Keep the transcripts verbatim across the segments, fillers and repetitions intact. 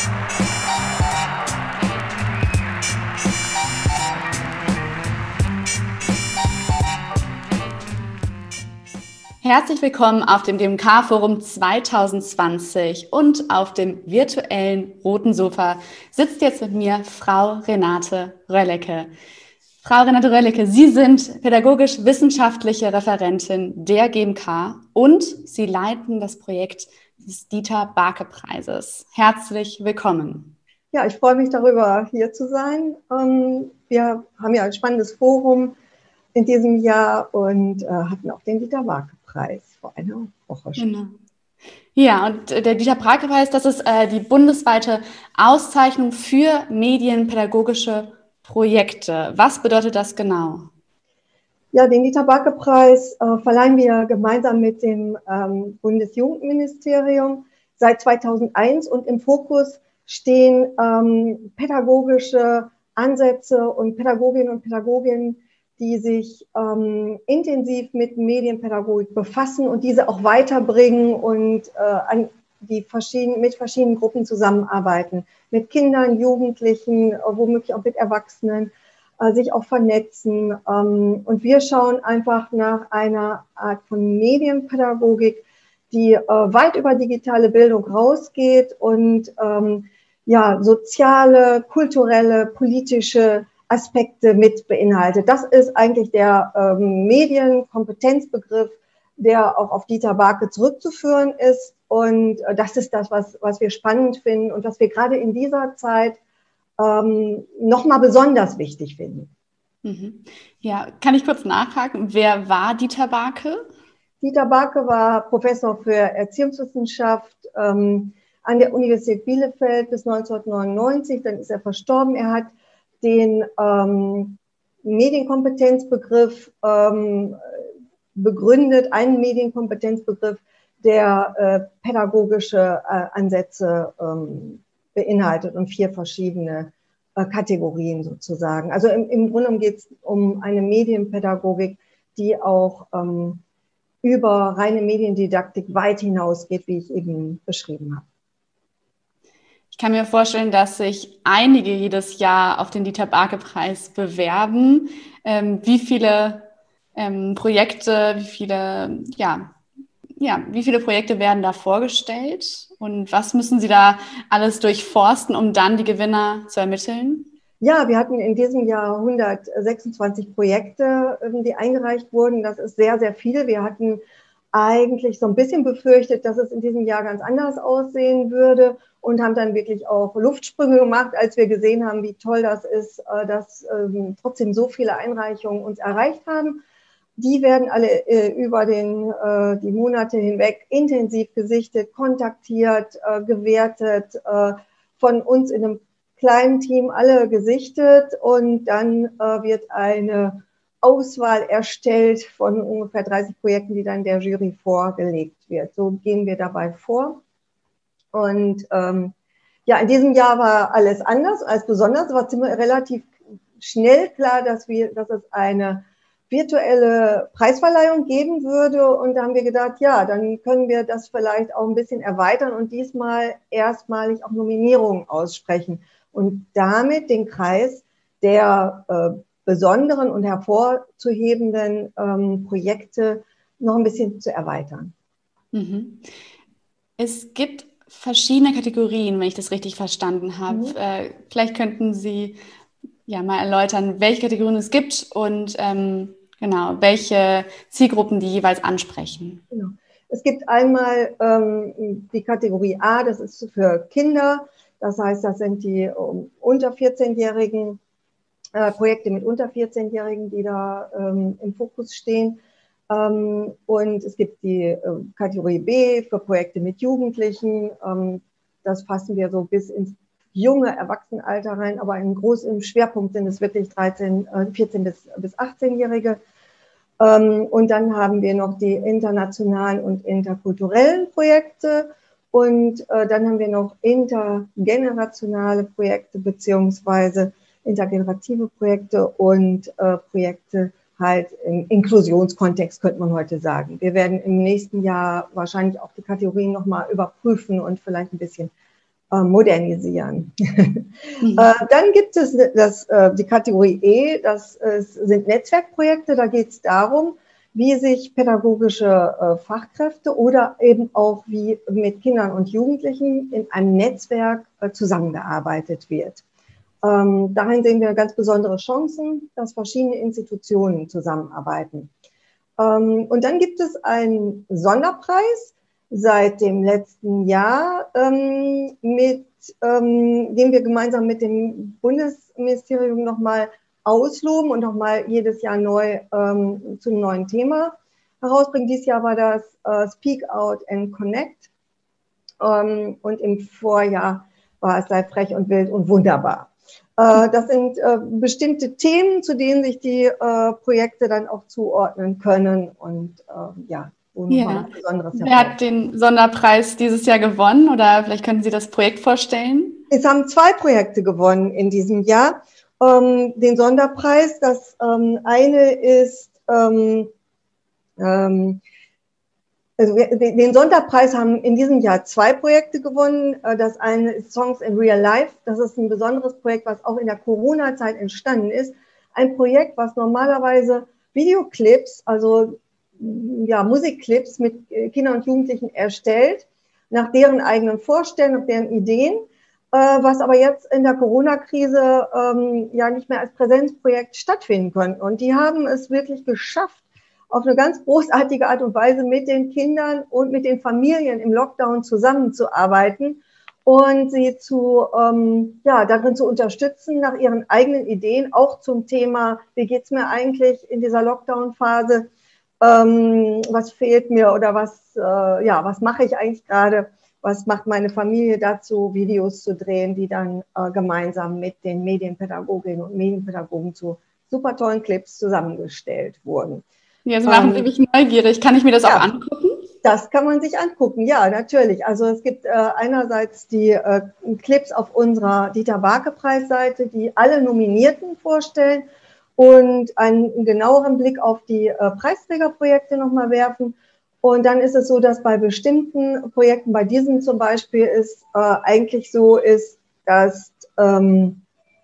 Herzlich willkommen auf dem D M K-Forum zweitausendzwanzig und auf dem virtuellen roten Sofa sitzt jetzt mit mir Frau Renate Röllecke. Frau Renate Röllecke, Sie sind pädagogisch-wissenschaftliche Referentin der G M K und Sie leiten das Projekt des Dieter-Barke-Preises. Herzlich willkommen. Ja, ich freue mich darüber, hier zu sein. Wir haben ja ein spannendes Forum in diesem Jahr und hatten auch den Dieter-Barke-Preis vor einer Woche schon. Genau. Ja, und der Dieter-Barke-Preis, das ist äh, die bundesweite Auszeichnung für medienpädagogische Projekte. Was bedeutet das genau? Ja, den Dieter-Barke-Preis äh, verleihen wir gemeinsam mit dem ähm, Bundesjugendministerium seit zweitausendeins und im Fokus stehen ähm, pädagogische Ansätze und Pädagoginnen und Pädagogen, die sich ähm, intensiv mit Medienpädagogik befassen und diese auch weiterbringen und äh, an die verschiedenen, mit verschiedenen Gruppen zusammenarbeiten, mit Kindern, Jugendlichen, äh, womöglich auch mit Erwachsenen, äh, sich auch vernetzen. Ähm, und wir schauen einfach nach einer Art von Medienpädagogik, die äh, weit über digitale Bildung rausgeht und ähm, ja, soziale, kulturelle, politische Aspekte mit beinhaltet. Das ist eigentlich der ähm, Medienkompetenzbegriff, der auch auf Dieter Barke zurückzuführen ist. Und äh, das ist das, was, was wir spannend finden und was wir gerade in dieser Zeit ähm, nochmal besonders wichtig finden. Mhm. Ja, kann ich kurz nachhaken? Wer war Dieter Barke? Dieter Barke war Professor für Erziehungswissenschaft ähm, an der Universität Bielefeld bis neunzehnhundertneunundneunzig. Dann ist er verstorben. Er hat den ähm, Medienkompetenzbegriff ähm, begründet, einen Medienkompetenzbegriff, der äh, pädagogische äh, Ansätze ähm, beinhaltet und vier verschiedene äh, Kategorien sozusagen. Also im, im Grunde geht es um eine Medienpädagogik, die auch ähm, über reine Mediendidaktik weit hinausgeht, wie ich eben beschrieben habe. Ich kann mir vorstellen, dass sich einige jedes Jahr auf den Dieter-Barke-Preis bewerben. Ähm, wie viele ähm, Projekte, wie viele, ja, ja, wie viele Projekte werden da vorgestellt? Und was müssen Sie da alles durchforsten, um dann die Gewinner zu ermitteln? Ja, wir hatten in diesem Jahr hundertsechsundzwanzig Projekte, die eingereicht wurden. Das ist sehr, sehr viel. Wir hatten eigentlich so ein bisschen befürchtet, dass es in diesem Jahr ganz anders aussehen würde und haben dann wirklich auch Luftsprünge gemacht, als wir gesehen haben, wie toll das ist, dass ähm, trotzdem so viele Einreichungen uns erreicht haben. Die werden alle äh, über den, äh, die Monate hinweg intensiv gesichtet, kontaktiert, äh, gewertet, äh, von uns in einem kleinen Team alle gesichtet und dann äh, wird eine Auswahl erstellt von ungefähr dreißig Projekten, die dann der Jury vorgelegt wird. So gehen wir dabei vor. Und ähm, ja, in diesem Jahr war alles anders als besonders. Es war ziemlich relativ schnell klar, dass wir, dass es eine virtuelle Preisverleihung geben würde. Und da haben wir gedacht, ja, dann können wir das vielleicht auch ein bisschen erweitern und diesmal erstmalig auch Nominierungen aussprechen und damit den Kreis der äh, besonderen und hervorzuhebenden ähm, Projekte noch ein bisschen zu erweitern. Mhm. Es gibt verschiedene Kategorien, wenn ich das richtig verstanden habe. Mhm. Äh, vielleicht könnten Sie ja mal erläutern, welche Kategorien es gibt und ähm, genau, welche Zielgruppen die jeweils ansprechen. Genau. Es gibt einmal ähm, die Kategorie A, das ist für Kinder. Das heißt, das sind die um, unter vierzehnjährigen äh, Projekte mit unter vierzehnjährigen, die da ähm, im Fokus stehen. Ähm, und es gibt die äh, Kategorie B für Projekte mit Jugendlichen. Ähm, das fassen wir so bis ins junge Erwachsenenalter rein, aber im großen Schwerpunkt sind es wirklich dreizehn, äh, vierzehn bis, bis achtzehnjährige. Ähm, und dann haben wir noch die internationalen und interkulturellen Projekte. Und äh, dann haben wir noch intergenerationale Projekte beziehungsweise intergenerative Projekte und äh, Projekte halt im Inklusionskontext, könnte man heute sagen. Wir werden im nächsten Jahr wahrscheinlich auch die Kategorien nochmal überprüfen und vielleicht ein bisschen modernisieren. Mhm. Dann gibt es das, die Kategorie E, das sind Netzwerkprojekte. Da geht es darum, wie sich pädagogische Fachkräfte oder eben auch wie mit Kindern und Jugendlichen in einem Netzwerk zusammengearbeitet wird. Darin sehen wir ganz besondere Chancen, dass verschiedene Institutionen zusammenarbeiten. Und dann gibt es einen Sonderpreis seit dem letzten Jahr, ähm, mit, ähm, den wir gemeinsam mit dem Bundesministerium nochmal ausloben und nochmal jedes Jahr neu ähm, zu einem neuen Thema herausbringen. Dieses Jahr war das äh, Speak Out and Connect ähm, und im Vorjahr war es Sei frech und wild und wunderbar. Äh, das sind äh, bestimmte Themen, zu denen sich die äh, Projekte dann auch zuordnen können und äh, ja, Ja. Wer hat den Sonderpreis dieses Jahr gewonnen oder vielleicht können Sie das Projekt vorstellen? Es haben zwei Projekte gewonnen in diesem Jahr. Ähm, den Sonderpreis, das ähm, eine ist, ähm, ähm, also den, den Sonderpreis haben in diesem Jahr zwei Projekte gewonnen. Das eine ist Songs in Real Life. Das ist ein besonderes Projekt, was auch in der Corona-Zeit entstanden ist. Ein Projekt, was normalerweise Videoclips, also ja, Musikclips mit Kindern und Jugendlichen erstellt, nach deren eigenen Vorstellungen, nach deren Ideen, äh, was aber jetzt in der Corona-Krise ähm, ja nicht mehr als Präsenzprojekt stattfinden konnte. Und die haben es wirklich geschafft, auf eine ganz großartige Art und Weise mit den Kindern und mit den Familien im Lockdown zusammenzuarbeiten und sie zu, ähm, ja, darin zu unterstützen, nach ihren eigenen Ideen, auch zum Thema, wie geht's mir eigentlich in dieser Lockdown-Phase, Ähm, was fehlt mir oder was, äh, ja, was mache ich eigentlich gerade, was macht meine Familie dazu, Videos zu drehen, die dann äh, gemeinsam mit den Medienpädagoginnen und Medienpädagogen zu super tollen Clips zusammengestellt wurden. Ja, Sie machen ähm, mich neugierig. Kann ich mir das ja, auch angucken? Das kann man sich angucken, ja, natürlich. Also es gibt äh, einerseits die äh, Clips auf unserer Dieter-Barke-Preisseite, die alle Nominierten vorstellen und einen genaueren Blick auf die äh, Preisträgerprojekte nochmal werfen. Und dann ist es so, dass bei bestimmten Projekten, bei diesem zum Beispiel, ist äh, eigentlich so ist, dass, ähm,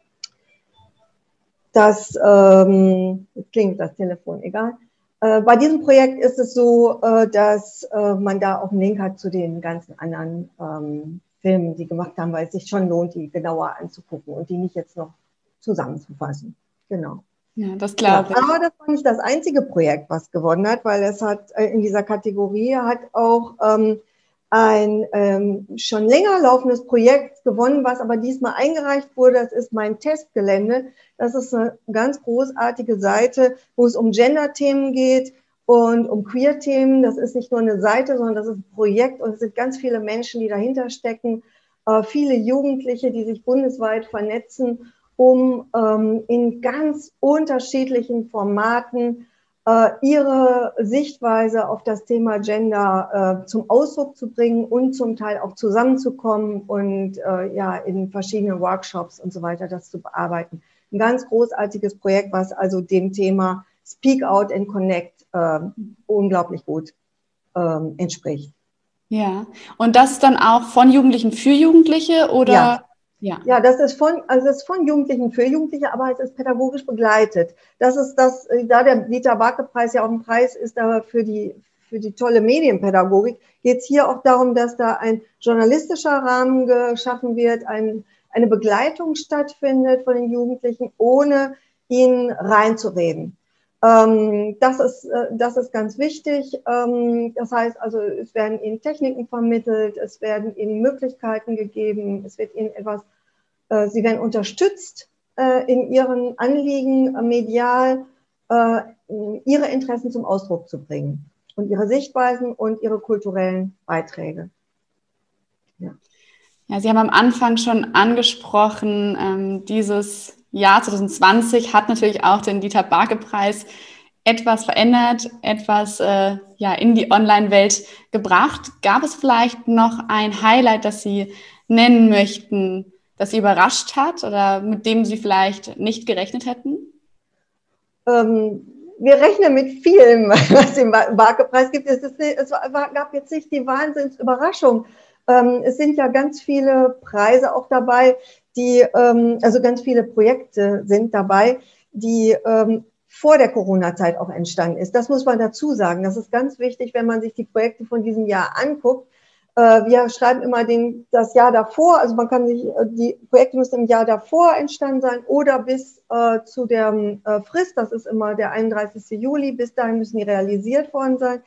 dass ähm, jetzt klingt das Telefon, egal. Äh, bei diesem Projekt ist es so, äh, dass äh, man da auch einen Link hat zu den ganzen anderen ähm, Filmen, die gemacht haben, weil es sich schon lohnt, die genauer anzugucken und die nicht jetzt noch zusammenzufassen. Genau. Ja, das glaube ich. Ja, aber das war nicht das einzige Projekt, was gewonnen hat, weil es hat äh, in dieser Kategorie hat auch ähm, ein ähm, schon länger laufendes Projekt gewonnen, was aber diesmal eingereicht wurde. Das ist mein Testgelände. Das ist eine ganz großartige Seite, wo es um Gender-Themen geht und um Queer-Themen. Das ist nicht nur eine Seite, sondern das ist ein Projekt und es sind ganz viele Menschen, die dahinter stecken, äh, viele Jugendliche, die sich bundesweit vernetzen, um ähm, in ganz unterschiedlichen Formaten äh, ihre Sichtweise auf das Thema Gender äh, zum Ausdruck zu bringen und zum Teil auch zusammenzukommen und äh, ja in verschiedenen Workshops und so weiter das zu bearbeiten. Ein ganz großartiges Projekt, was also dem Thema Speak Out and Connect äh, unglaublich gut äh, entspricht. Ja, und das ist dann auch von Jugendlichen für Jugendliche oder? Ja. Ja. ja, das ist von, also das ist von Jugendlichen für Jugendliche, aber es ist pädagogisch begleitet. Das ist das, da der Dieter-Barke-Preis ja auch ein Preis ist da für die, für die tolle Medienpädagogik, geht es hier auch darum, dass da ein journalistischer Rahmen geschaffen wird, ein, eine Begleitung stattfindet von den Jugendlichen, ohne ihnen reinzureden. Ähm, das ist, das ist ganz wichtig. Ähm, das heißt also, es werden ihnen Techniken vermittelt, es werden ihnen Möglichkeiten gegeben, es wird ihnen etwas, äh, sie werden unterstützt äh, in ihren Anliegen äh, medial, äh, ihre Interessen zum Ausdruck zu bringen und ihre Sichtweisen und ihre kulturellen Beiträge. Ja, ja, Sie haben am Anfang schon angesprochen, ähm, dieses Jahr zwanzig zwanzig hat natürlich auch den Dieter-Barke-Preis etwas verändert, etwas äh, ja, in die Online-Welt gebracht. Gab es vielleicht noch ein Highlight, das Sie nennen möchten, das Sie überrascht hat oder mit dem Sie vielleicht nicht gerechnet hätten? Ähm, wir rechnen mit vielem, was es im Barke-Preis gibt. Es, ist, es war, gab jetzt nicht die Wahnsinnsüberraschung. Ähm, es sind ja ganz viele Preise auch dabei, die, ähm, also ganz viele Projekte sind dabei, die ähm, vor der Corona-Zeit auch entstanden ist. Das muss man dazu sagen. Das ist ganz wichtig, wenn man sich die Projekte von diesem Jahr anguckt. Äh, wir schreiben immer den, das Jahr davor, also man kann sich, die Projekte müssen im Jahr davor entstanden sein oder bis äh, zu der äh, Frist, das ist immer der einunddreißigste Juli, bis dahin müssen die realisiert worden sein.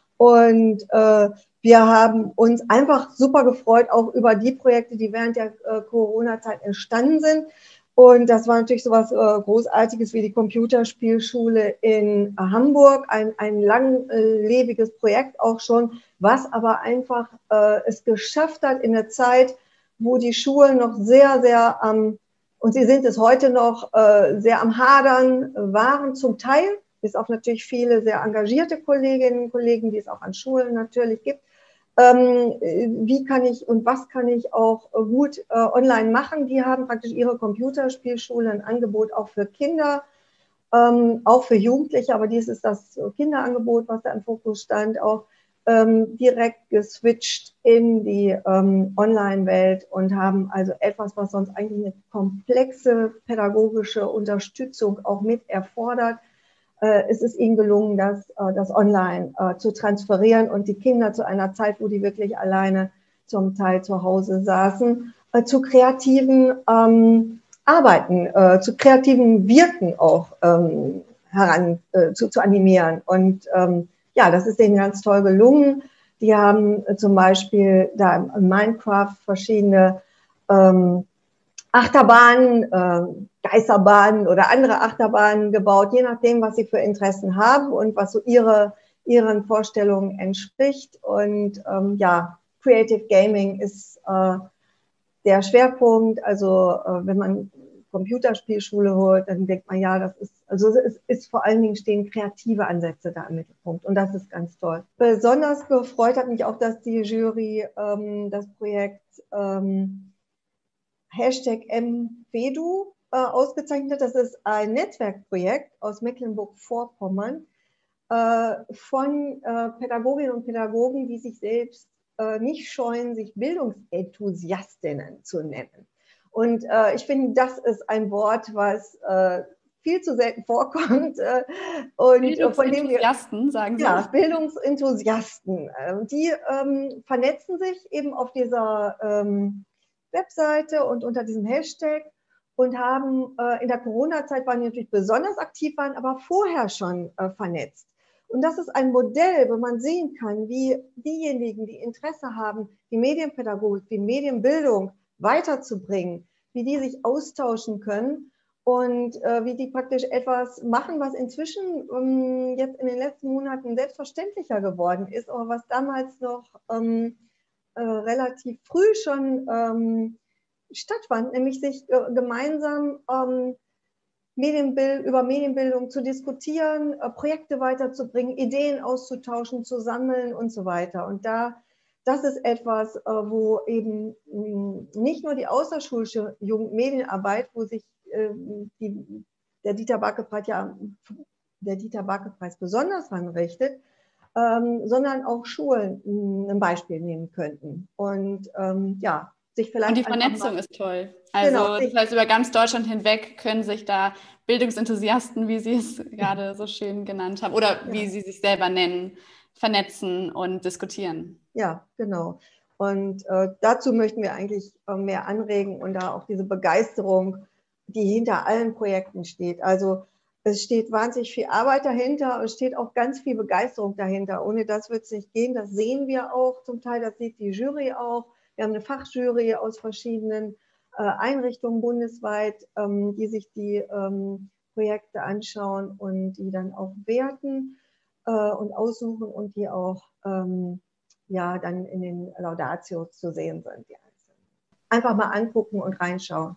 Und äh, wir haben uns einfach super gefreut, auch über die Projekte, die während der äh, Corona-Zeit entstanden sind. Und das war natürlich so was äh, Großartiges wie die Computerspielschule in Hamburg, ein, ein langlebiges Projekt auch schon, was aber einfach äh, es geschafft hat in der Zeit, wo die Schulen noch sehr, sehr am, ähm, und sie sind es heute noch, äh, sehr am Hadern waren zum Teil, bis auf natürlich viele sehr engagierte Kolleginnen und Kollegen, die es auch an Schulen natürlich gibt. Ähm, wie kann ich und was kann ich auch gut äh, online machen? Die haben praktisch ihre Computerspielschule, ein Angebot auch für Kinder, ähm, auch für Jugendliche, aber dies ist das Kinderangebot, was da im Fokus stand, auch ähm, direkt geswitcht in die ähm, Online-Welt und haben also etwas, was sonst eigentlich eine komplexe pädagogische Unterstützung auch mit erfordert. Äh, es ist ihnen gelungen, das, äh, das online äh, zu transferieren und die Kinder zu einer Zeit, wo die wirklich alleine zum Teil zu Hause saßen, äh, zu kreativen ähm, Arbeiten, äh, zu kreativen Wirken auch ähm, heran äh, zu, zu animieren. Und ähm, ja, das ist denen ganz toll gelungen. Die haben äh, zum Beispiel da in Minecraft verschiedene ähm, Achterbahnen, äh, Geisterbahnen oder andere Achterbahnen gebaut, je nachdem, was sie für Interessen haben und was so ihre, ihren Vorstellungen entspricht. Und ähm, ja, Creative Gaming ist äh, der Schwerpunkt. Also äh, wenn man Computerspielschule holt, dann denkt man, ja, das ist, also es ist vor allen Dingen stehen kreative Ansätze da im Mittelpunkt und das ist ganz toll. Besonders gefreut hat mich auch, dass die Jury ähm, das Projekt ähm, Hashtag M W E D U äh, ausgezeichnet. Das ist ein Netzwerkprojekt aus Mecklenburg-Vorpommern äh, von äh, Pädagoginnen und Pädagogen, die sich selbst äh, nicht scheuen, sich Bildungsenthusiastinnen zu nennen. Und äh, ich finde, das ist ein Wort, was äh, viel zu selten vorkommt. Äh, und Bildungsenthusiasten, sagen Sie? Ja, Bildungsenthusiasten. Äh, die ähm, vernetzen sich eben auf dieser ähm, Webseite und unter diesem Hashtag und haben äh, in der Corona-Zeit, waren die natürlich besonders aktiv, waren aber vorher schon äh, vernetzt. Und das ist ein Modell, wo man sehen kann, wie diejenigen, die Interesse haben, die Medienpädagogik, die Medienbildung weiterzubringen, wie die sich austauschen können und äh, wie die praktisch etwas machen, was inzwischen ähm, jetzt in den letzten Monaten selbstverständlicher geworden ist, aber was damals noch ähm, äh, relativ früh schon ähm, stattfand, nämlich sich äh, gemeinsam ähm, Medienbild, über Medienbildung zu diskutieren, äh, Projekte weiterzubringen, Ideen auszutauschen, zu sammeln und so weiter. Und da, das ist etwas, äh, wo eben mh, nicht nur die außerschulische Jugendmedienarbeit, wo sich äh, die, der Dieter Backe-Preis ja, der Dieter Backe-Preis besonders dran richtet, ähm, sondern auch Schulen mh, ein Beispiel nehmen könnten. Und ähm, ja, sich vielleicht und die Vernetzung mal, ist toll. Also genau, das heißt, über ganz Deutschland hinweg können sich da Bildungsenthusiasten, wie Sie es gerade so schön genannt haben, oder wie ja. Sie sich selber nennen, vernetzen und diskutieren. Ja, genau. Und äh, dazu möchten wir eigentlich äh, mehr anregen und da auch diese Begeisterung, die hinter allen Projekten steht. Also es steht wahnsinnig viel Arbeit dahinter, es steht auch ganz viel Begeisterung dahinter. Ohne das wird es nicht gehen. Das sehen wir auch zum Teil, das sieht die Jury auch. Wir haben eine Fachjury aus verschiedenen äh, Einrichtungen bundesweit, ähm, die sich die ähm, Projekte anschauen und die dann auch werten äh, und aussuchen und die auch ähm, ja dann in den Laudatios zu sehen sind. Die einfach mal angucken und reinschauen.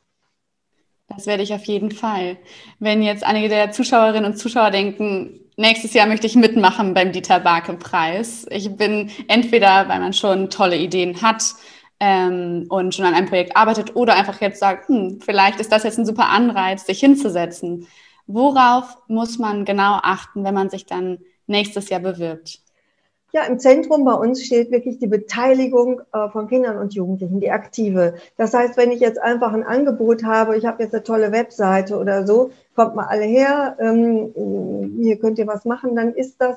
Das werde ich auf jeden Fall. Wenn jetzt einige der Zuschauerinnen und Zuschauer denken, nächstes Jahr möchte ich mitmachen beim Dieter Backe-Preis. Ich bin entweder, weil man schon tolle Ideen hat ähm, und schon an einem Projekt arbeitet oder einfach jetzt sagt, hm, vielleicht ist das jetzt ein super Anreiz, sich hinzusetzen. Worauf muss man genau achten, wenn man sich dann nächstes Jahr bewirbt? Ja, im Zentrum bei uns steht wirklich die Beteiligung äh, von Kindern und Jugendlichen, die aktive. Das heißt, wenn ich jetzt einfach ein Angebot habe, ich habe jetzt eine tolle Webseite oder so, kommt mal alle her, ähm, hier könnt ihr was machen, dann ist das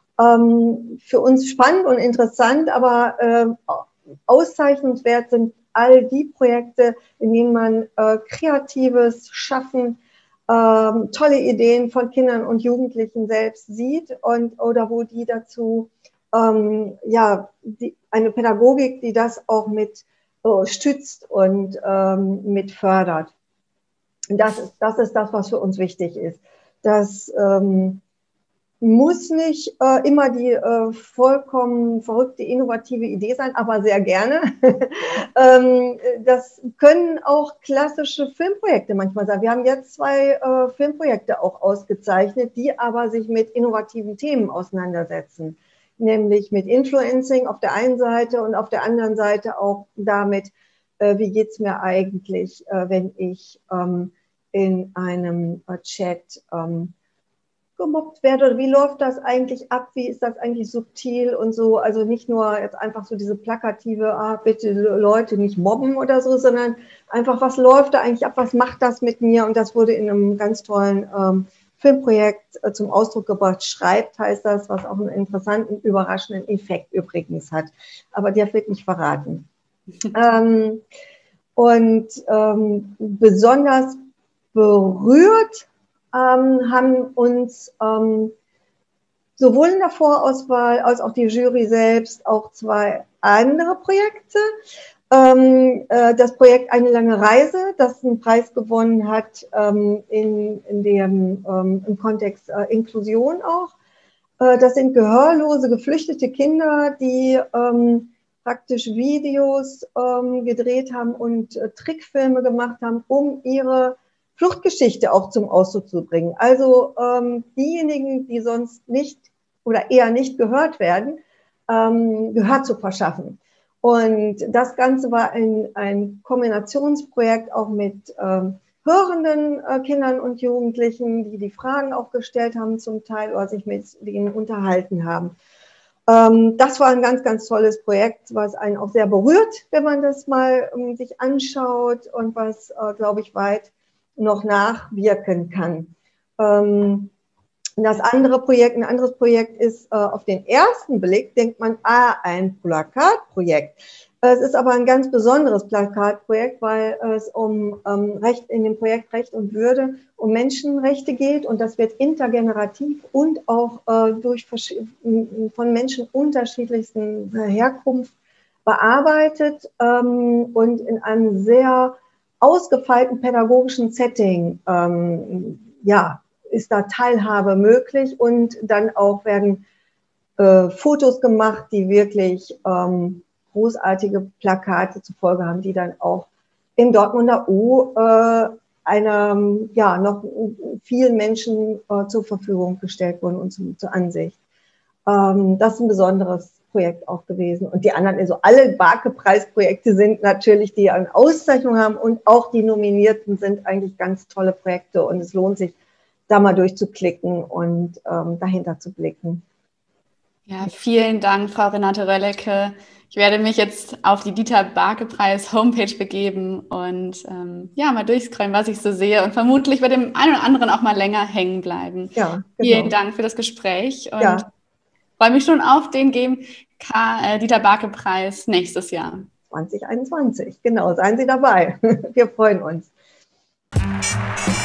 ähm, für uns spannend und interessant, aber äh, auszeichnungswert sind all die Projekte, in denen man äh, kreatives Schaffen, ähm, tolle Ideen von Kindern und Jugendlichen selbst sieht und oder wo die dazu ähm, ja die, eine Pädagogik, die das auch mit äh, stützt und ähm, mit fördert. Das ist, das ist das, was für uns wichtig ist. Das ähm, muss nicht äh, immer die äh, vollkommen verrückte, innovative Idee sein, aber sehr gerne. ähm, das können auch klassische Filmprojekte manchmal sein. Wir haben jetzt zwei äh, Filmprojekte auch ausgezeichnet, die aber sich mit innovativen Themen auseinandersetzen. Nämlich mit Influencing auf der einen Seite und auf der anderen Seite auch damit, äh, wie geht es mir eigentlich, äh, wenn ich ähm, in einem äh, Chat ähm, gemobbt werde oder wie läuft das eigentlich ab, wie ist das eigentlich subtil und so, also nicht nur jetzt einfach so diese plakative, ah, bitte Leute nicht mobben oder so, sondern einfach, was läuft da eigentlich ab, was macht das mit mir, und das wurde in einem ganz tollen ähm, Filmprojekt äh, zum Ausdruck gebracht. Schreibt heißt das, was auch einen interessanten, überraschenden Effekt übrigens hat, aber der wird nicht verraten. ähm, und ähm, besonders berührt Ähm, haben uns ähm, sowohl in der Vorauswahl als auch die Jury selbst auch zwei andere Projekte. Ähm, äh, das Projekt Eine lange Reise, das einen Preis gewonnen hat ähm, in, in dem, ähm, im Kontext äh, Inklusion auch. Äh, das sind gehörlose, geflüchtete Kinder, die ähm, praktisch Videos ähm, gedreht haben und äh, Trickfilme gemacht haben, um ihre Fluchtgeschichte auch zum Ausdruck zu bringen. Also ähm, diejenigen, die sonst nicht oder eher nicht gehört werden, ähm, Gehör zu verschaffen. Und das Ganze war ein, ein Kombinationsprojekt auch mit ähm, hörenden äh, Kindern und Jugendlichen, die die Fragen auch gestellt haben zum Teil oder sich mit denen unterhalten haben. Ähm, das war ein ganz, ganz tolles Projekt, was einen auch sehr berührt, wenn man das mal ähm, sich anschaut und was, äh, glaube ich, weit noch nachwirken kann. Ähm, das andere Projekt, ein anderes Projekt ist, äh, auf den ersten Blick denkt man, ah, ein Plakatprojekt. Es ist aber ein ganz besonderes Plakatprojekt, weil es um ähm, Recht in dem Projekt Recht und Würde, um Menschenrechte geht, und das wird intergenerativ und auch äh, durch von Menschen unterschiedlichsten Herkunft bearbeitet ähm, und in einem sehr ausgefeilten pädagogischen Setting, ähm, ja, ist da Teilhabe möglich, und dann auch werden äh, Fotos gemacht, die wirklich ähm, großartige Plakate zur Folge haben, die dann auch im Dortmunder U äh, einer, ja, noch vielen Menschen äh, zur Verfügung gestellt wurden und zum, zur Ansicht. Ähm, das ist ein besonderes Projekt auch gewesen. Und die anderen, also alle Barke-Preisprojekte sind natürlich, die eine Auszeichnung haben, und auch die Nominierten sind eigentlich ganz tolle Projekte, und es lohnt sich, da mal durchzuklicken und ähm, dahinter zu blicken. Ja, vielen Dank, Frau Renate Röllecke. Ich werde mich jetzt auf die Dieter-Barke-Preis-Homepage begeben und ähm, ja, mal durchscrollen, was ich so sehe, und vermutlich bei dem einen oder anderen auch mal länger hängen bleiben. Ja, genau. Vielen Dank für das Gespräch und ja. freue mich schon auf den G M K äh, Dieter-Barke-Preis nächstes Jahr. zwanzig einundzwanzig, genau, seien Sie dabei. Wir freuen uns.